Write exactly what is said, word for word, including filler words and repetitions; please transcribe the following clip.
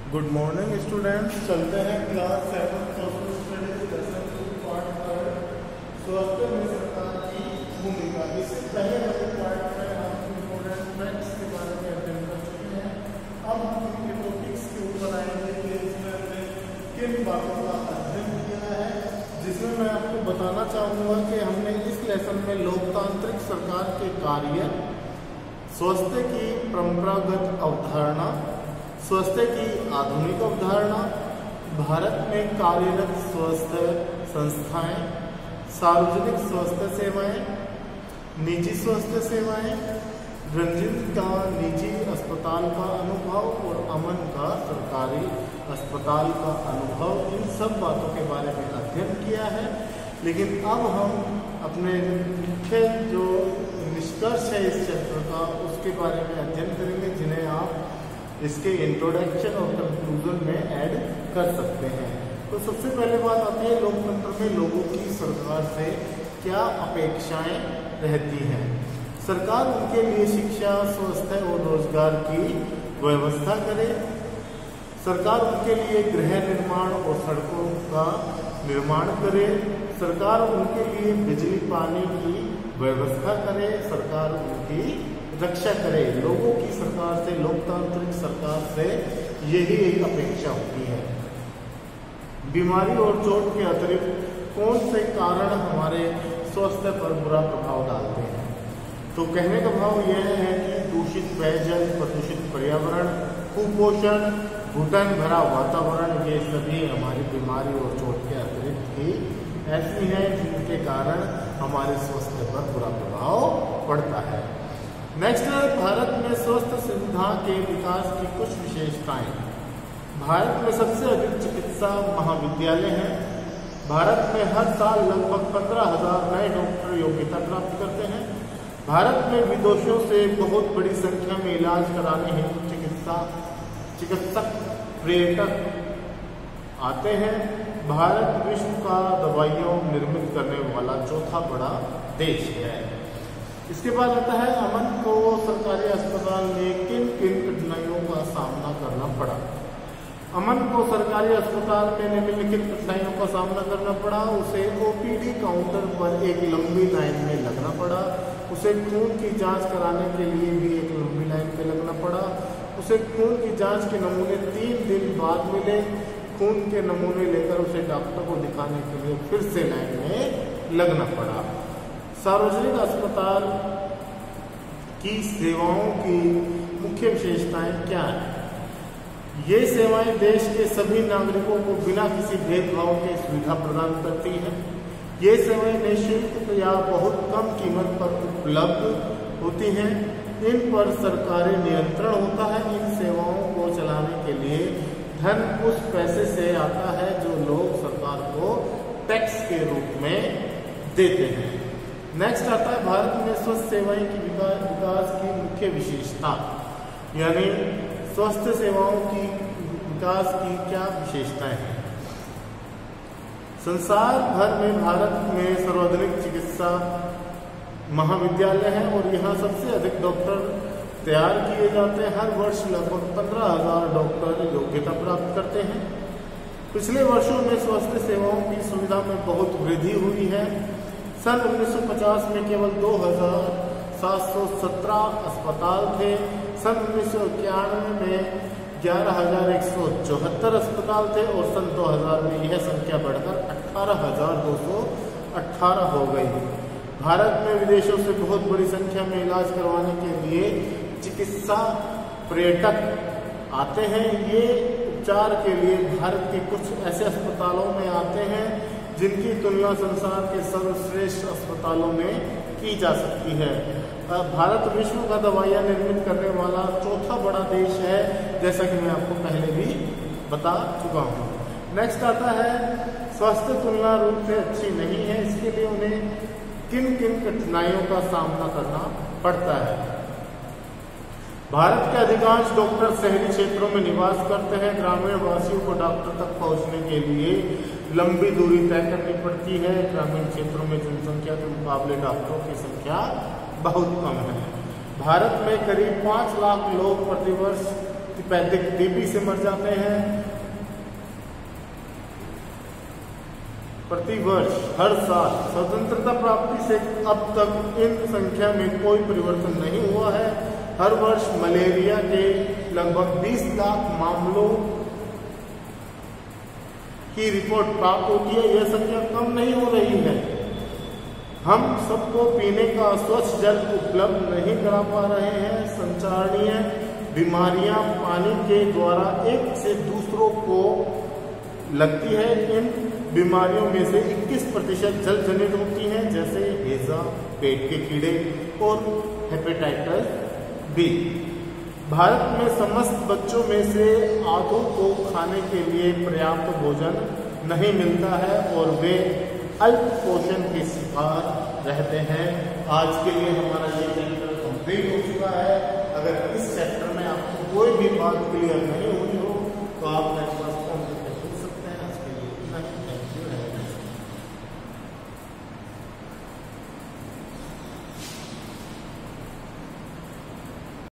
Good morning students. चलते हैं class seven social studies lesson two part third स्वास्थ्य में सरकार की भूमिका। इससे पहले वाले पार्ट में हम इम्पोर्टेंट फैक्ट्स के बारे में अध्ययन कर चुके हैं। अब हम इनके टॉपिक्स के ऊपर आएंगे कि इसमें हमने किन बातों का अध्ययन किया है, जिसमें मैं आपको बताना चाहूँगा कि हमने इस लेसन में लोकतांत्रिक सरकार के कार्य, स्वास्थ्य की परंपरागत अवधारणा, स्वास्थ्य की आधुनिक अवधारणा, भारत में कार्यरत स्वास्थ्य संस्थाएं, सार्वजनिक स्वास्थ्य सेवाएं, निजी स्वास्थ्य सेवाएं, रंजित का निजी अस्पताल का अनुभव और अमन का सरकारी अस्पताल का अनुभव, इन सब बातों के बारे में अध्ययन किया है। लेकिन अब हम अपने मुख्य जो निष्कर्ष है इस चैप्टर का, उसके बारे में अध्ययन करेंगे, जिन्हें आप इसके इंट्रोडक्शन और कंक्लूजन में ऐड कर सकते हैं। तो सबसे पहले बात आती है लोकतंत्र में लोगों की सरकार से क्या अपेक्षाएं रहती हैं। सरकार उनके लिए शिक्षा, स्वास्थ्य और रोजगार की व्यवस्था करे। सरकार उनके लिए गृह निर्माण और सड़कों का निर्माण करे। सरकार उनके लिए बिजली पानी की व्यवस्था करे। सरकार उनकी रक्षा करे। लोगों की सरकार से, लोकतांत्रिक सरकार से यही एक अपेक्षा होती है। बीमारी और चोट के अतिरिक्त कौन से कारण हमारे स्वास्थ्य पर बुरा प्रभाव डालते हैं? तो कहने का भाव यह है कि दूषित पेयजल, प्रदूषित पर्यावरण, कुपोषण, घुटन भरा वातावरण, ये सभी हमारी बीमारी और चोट के अतिरिक्त ही ऐसी हैं जिनके कारण हमारे स्वास्थ्य पर बुरा प्रभाव पड़ता है। नेक्स्ट है भारत में स्वास्थ्य सुविधा के विकास की कुछ विशेषताएं। भारत में सबसे अधिक चिकित्सा महाविद्यालय हैं। भारत में हर साल लगभग पंद्रह हजार नए डॉक्टर योग्यता प्राप्त करते हैं। भारत में विदेशों से बहुत बड़ी संख्या में इलाज कराने हेतु चिकित्सा चिकित्सक पर्यटक आते हैं। भारत विश्व का दवाइयों निर्मित करने वाला चौथा बड़ा देश है। इसके बाद आता है अमन को सरकारी अस्पताल में किन किन कठिनाइयों का सामना करना पड़ा। अमन को सरकारी अस्पताल में निम्नलिखित कठिनाइयों का सामना करना पड़ा। उसे ओपीडी काउंटर पर एक लंबी लाइन में लगना पड़ा। उसे खून की जांच कराने के लिए भी एक लंबी लाइन में लगना पड़ा। उसे खून की जांच के नमूने तीन दिन बाद मिले। खून के नमूने लेकर उसे डॉक्टर को दिखाने के लिए फिर से लाइन में लगना पड़ा। सार्वजनिक अस्पताल की सेवाओं की मुख्य विशेषताएं क्या हैं? ये सेवाएं देश के सभी नागरिकों को बिना किसी भेदभाव के सुविधा प्रदान करती हैं। ये सेवाएं निःशुल्क या बहुत कम कीमत पर उपलब्ध होती हैं। इन पर सरकारी नियंत्रण होता है। इन सेवाओं को चलाने के लिए धन उस पैसे से आता है जो लोग सरकार को टैक्स के रूप में देते हैं। नेक्स्ट आता है भारत में स्वास्थ्य सेवाएं की विकास, विकास की मुख्य विशेषता, यानी स्वास्थ्य सेवाओं की विकास की क्या विशेषताएं हैं। संसार भर में भारत में सर्वाधिक चिकित्सा महाविद्यालय है और यहाँ सबसे अधिक डॉक्टर तैयार किए जाते हैं। हर वर्ष लगभग पंद्रह हजार डॉक्टर योग्यता प्राप्त करते हैं। पिछले वर्षों में स्वास्थ्य सेवाओं की सुविधा में बहुत वृद्धि हुई है। सन उन्नीस सौ पचास में केवल दो हजार सात सौ सत्रह अस्पताल थे। सन उन्नीस सौ इक्यानवे में ग्यारह हजार एक सौ चौहत्तर अस्पताल थे और सन दो हजार में यह संख्या बढ़कर अठारह हजार दो सौ अठारह हो गई। भारत में विदेशों से बहुत बड़ी संख्या में इलाज करवाने के लिए चिकित्सा पर्यटक आते हैं। ये उपचार के लिए भारत के कुछ ऐसे अस्पतालों में आते हैं जिनकी तुलना संसार के सर्वश्रेष्ठ अस्पतालों में की जा सकती है। भारत विश्व का दवाइयाँ निर्मित करने वाला चौथा बड़ा देश है, जैसा कि मैं आपको पहले भी बता चुका हूँ। नेक्स्ट आता है स्वास्थ्य तुलना रूप से अच्छी नहीं है, इसके लिए उन्हें किन किन कठिनाइयों का सामना करना पड़ता है। भारत के अधिकांश डॉक्टर शहरी क्षेत्रों में निवास करते हैं। ग्रामीण वासियों को डॉक्टर तक पहुंचने के लिए लंबी दूरी तय करनी पड़ती है। ग्रामीण क्षेत्रों में जनसंख्या के मुकाबले डॉक्टरों की संख्या बहुत कम है। भारत में करीब पाँच लाख लोग प्रतिवर्ष इतियोपिक टीबी से मर जाते हैं। प्रतिवर्ष हर साल स्वतंत्रता प्राप्ति से अब तक इन संख्या में कोई परिवर्तन नहीं हुआ है। हर वर्ष मलेरिया के लगभग बीस लाख मामलों की रिपोर्ट प्राप्त होती है। यह संख्या कम नहीं हो रही है। हम सबको पीने का स्वच्छ जल उपलब्ध नहीं करा पा रहे हैं। संचारणीय बीमारियां पानी के द्वारा एक से दूसरों को लगती है। इन बीमारियों में से इक्कीस प्रतिशत जल जनित होती हैं, जैसे हैजा, पेट के कीड़े और हेपेटाइटिस बी। भारत में समस्त बच्चों में से आधों को खाने के लिए पर्याप्त भोजन नहीं मिलता है और वे अल्प पोषण के शिकार रहते हैं। आज के लिए हमारा ये चैप्टर कंप्लीट हो चुका है। अगर इस चैप्टर में आपको कोई भी बात क्लियर नहीं